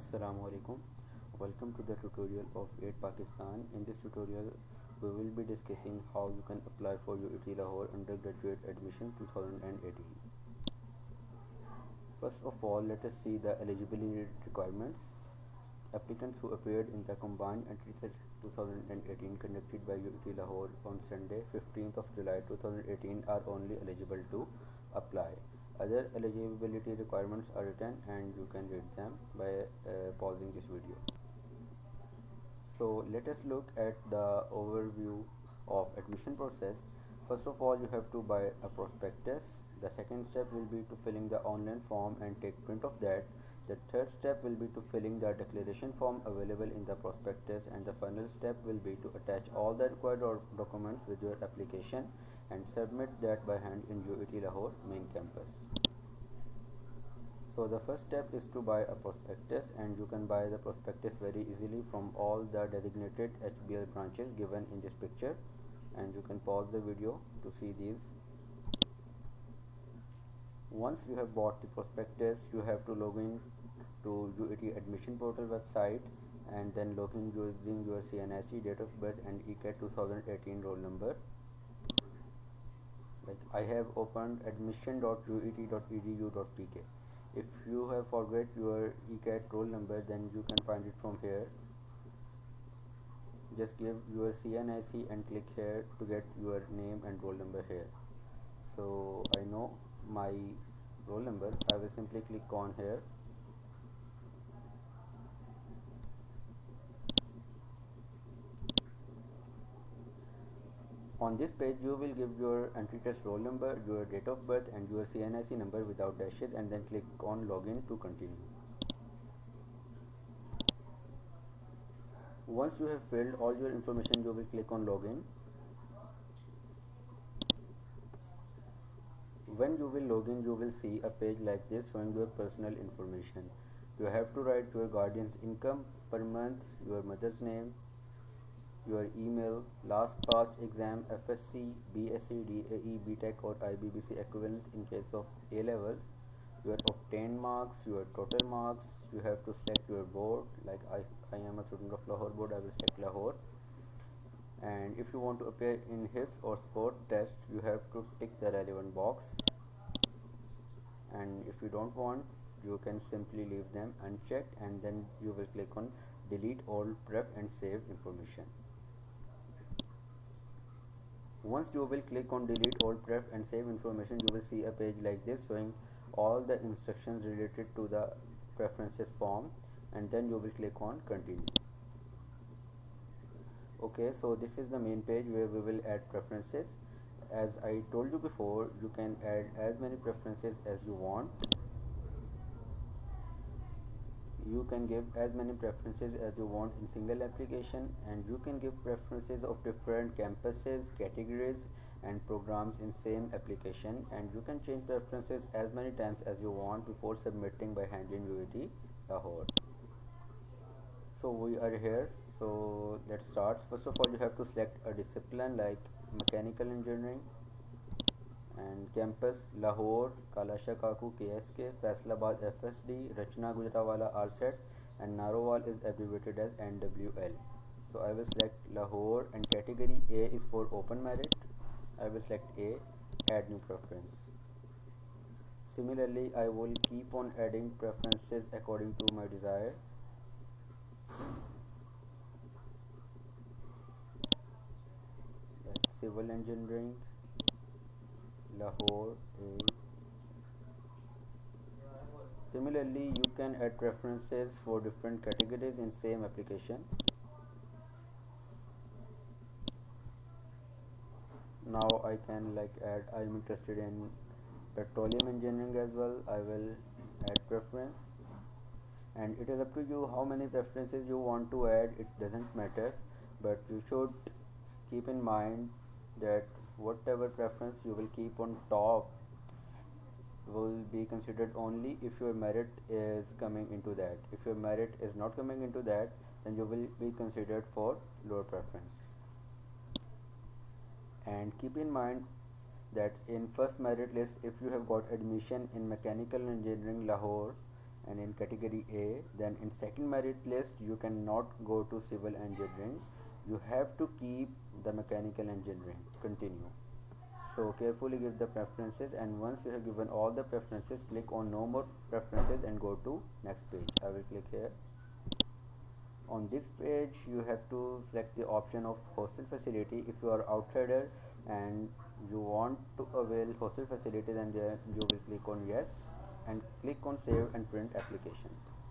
Assalamu alaikum. Welcome to the tutorial of AIDE Pakistan. In this tutorial, we will be discussing how you can apply for UET Lahore undergraduate admission 2018. First of all, let us see the eligibility requirements. Applicants who appeared in the combined entry test 2018 conducted by UET Lahore on Sunday 15th of July 2018 are only eligible to apply. Other eligibility requirements are written and you can read them by pausing this video. So let us look at the overview of admission process. First of all, you have to buy a prospectus. The second step will be to filling the online form and take print of that. The third step will be to filling the declaration form available in the prospectus, and the final step will be to attach all the required documents with your application and submit that by hand in UET Lahore main campus. So the first step is to buy a prospectus, and you can buy the prospectus very easily from all the designated HBL branches given in this picture, and you can pause the video to see these. Once you have bought the prospectus, you have to log in to UET admission portal website and then log in using your CNIC, date of birth and ECAT 2018 roll number. Like I have opened admission.uet.edu.pk. If you have forget your ECAT roll number, then you can find it from here. Just give your CNIC and click here to get your name and roll number here. So I know my roll number. I will simply click on here. On this page, you will give your entry test roll number, your date of birth and your CNIC number without dashes, and then click on login to continue. Once you have filled all your information, you will click on login. When you will log in, you will see a page like this showing your personal information. You have to write your guardian's income per month, your mother's name, your email, last passed exam, FSC, BSc, DAE, BTech or IBBC equivalents in case of A levels, your obtained marks, your total marks. You have to select your board. Like I am a student of Lahore board, I will select Lahore. And if you want to appear in HIFS or sport test, you have to tick the relevant box, and if you don't want, you can simply leave them unchecked, and then you will click on delete all prep and save information. Once you will click on delete all prep and save information, you will see a page like this showing all the instructions related to the preferences form, and then you will click on continue. Okay, so this is the main page where we will add preferences. As I told you before, you can add as many preferences as you want. You can give as many preferences as you want in single application, and you can give preferences of different campuses, categories and programs in same application, and you can change preferences as many times as you want before submitting by hand in UET Lahore. So we are here, so let's start. First of all, you have to select a discipline like mechanical engineering, and campus Lahore, Kalasha Kaku KSK, Faisalabad FSD, Rachna Gujranwala RSET, and Narowal is abbreviated as NWL. So I will select Lahore, and category A is for open merit. I will select A, add new preference. Similarly, I will keep on adding preferences according to my desire. Like civil engineering, Lahore A. Similarly, you can add preferences for different categories in same application. Now I can like add, I am interested in petroleum engineering as well. I will add preference, and it is up to you how many preferences you want to add. It doesn't matter, but you should keep in mind that whatever preference you will keep on top will be considered only if your merit is coming into that. If your merit is not coming into that, then you will be considered for lower preference. And keep in mind that in first merit list, if you have got admission in mechanical engineering Lahore and in category A. Then in second merit list you cannot go to civil engineering, you have to keep the mechanical engineering. Continue. So carefully give the preferences, and once you have given all the preferences, click on no more preferences and go to next page. I will click here. On this page you have to select the option of hostel facility. If you are outsider and you want to avail hostel facility, then you will click on yes and click on save and print application.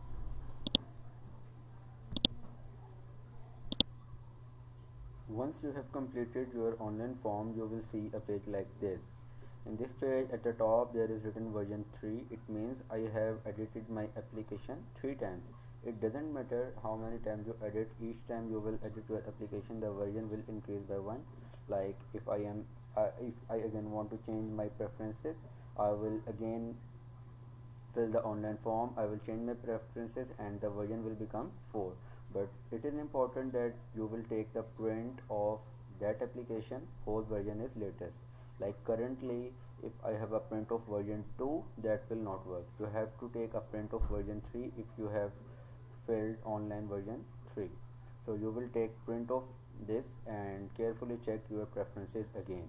Once you have completed your online form, you will see a page like this. In this page at the top there is written version 3. It means I have edited my application 3 times. It doesn't matter how many times you edit, each time you will edit your application, the version will increase by 1. Like if I again want to change my preferences, I will again fill the online form, I will change my preferences and the version will become 4. But it is important that you will take the print of that application whose version is latest. Like currently if I have a print of version 2, that will not work. You have to take a print of version 3 if you have filled online version 3. So you will take print of this and carefully check your preferences again.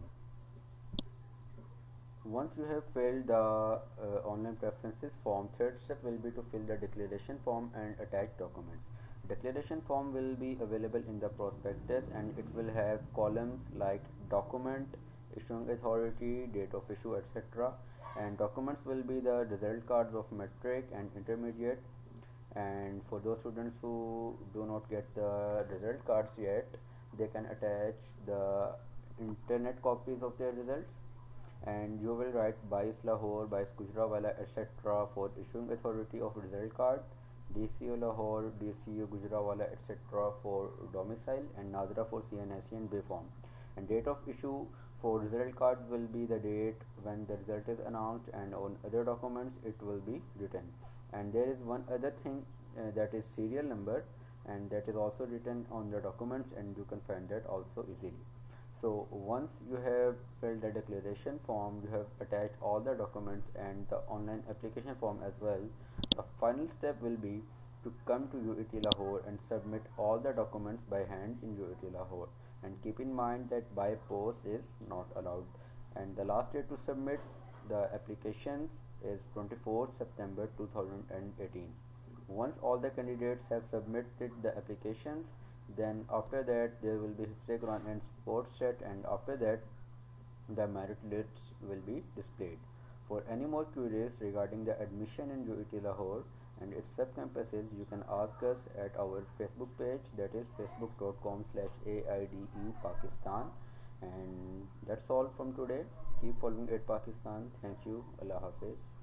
Once you have filled the online preferences form, third step will be to fill the declaration form and attach documents. Declaration form will be available in the prospectus and it will have columns like document, issuing authority, date of issue, etc. And documents will be the result cards of matric and intermediate. And for those students who do not get the result cards yet, they can attach the internet copies of their results. And you will write BAIS Lahore, BAIS Gujranwala, etc. for issuing authority of result card, DCU Lahore, DCU Gujranwala, etc. for domicile, and Nadra for CNSE and Bay form. And date of issue for result card will be the date when the result is announced, and on other documents it will be written. And there is one other thing that is serial number, and that is also written on the documents, and you can find that also easily. So once you have filled the declaration form, you have attached all the documents and the online application form as well. The final step will be to come to UET Lahore and submit all the documents by hand in UET Lahore. And keep in mind that by post is not allowed. And the last date to submit the applications is 24th September 2018. Once all the candidates have submitted the applications, then after that there will be hexagon and sports set, and after that the merit lists will be displayed. For any more queries regarding the admission in UET Lahore and its sub campuses, you can ask us at our Facebook page, that is facebook.com/AIDE Pakistan. And that's all from today. Keep following AIDE Pakistan. Thank you. Allah Hafiz.